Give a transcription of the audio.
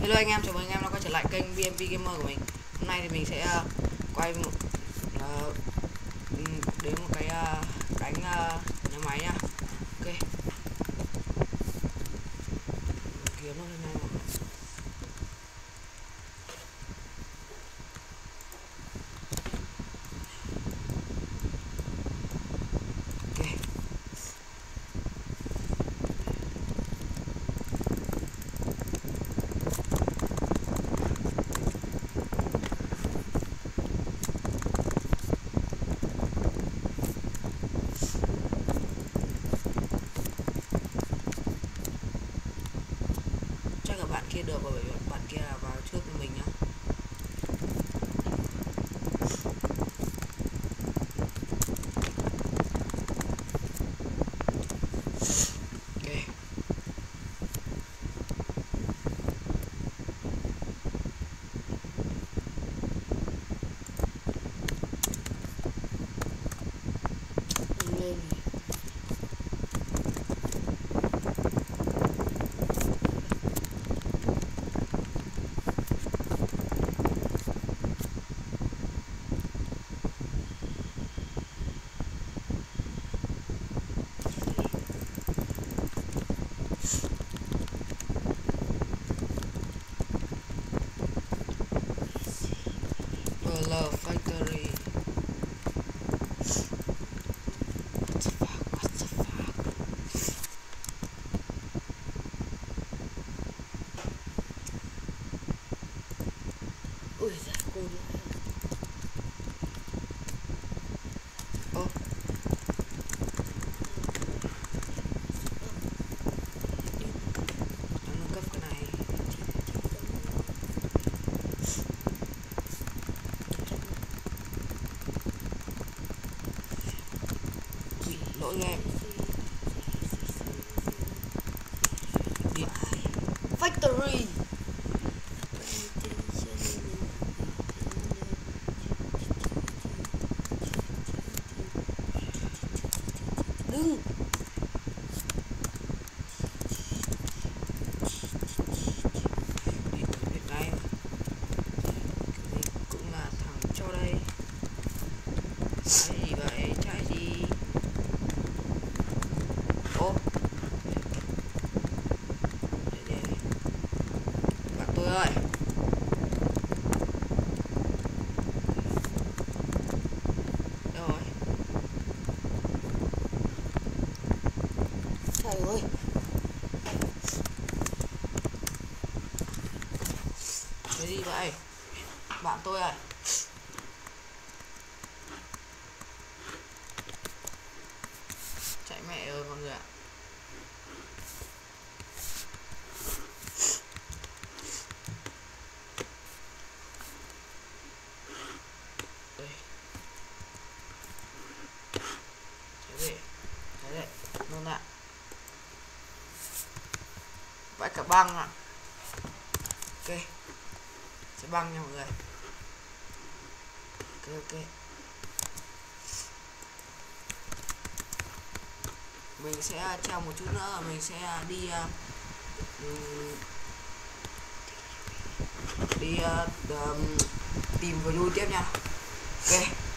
Hello anh em, chào mừng anh em đã quay trở lại kênh VMP Gamer của mình. Hôm nay thì mình sẽ quay một đến một cái cánh nhà máy nha. Ok. Kiếm nó lên này mọi người. Ok. Chắc là bạn kia được rồi, bởi vì bạn kia là vào trước mình nhá. Lên Love Factory. What the fuck? Ui giời, cô đi. Ô, nó nâng cấp cái này. Ui, lỗi game. Điện Factory. Đừng. Hiện nay mình cũng là thằng cho đây. Trái gì vậy? Trái gì? Ô, để. Bạn tôi ơi. Đâu rồi? Trời ơi. Cái gì vậy? Bạn tôi ơi. Chạy mẹ ơi mọi người ạ. Đây. Cái này luôn ạ. Vãi cả băng ạ. Ok. Sẽ băng nha mọi người. Ok. Mình sẽ treo một chút nữa, mình sẽ đi tìm vừa lui tiếp nha. Ok.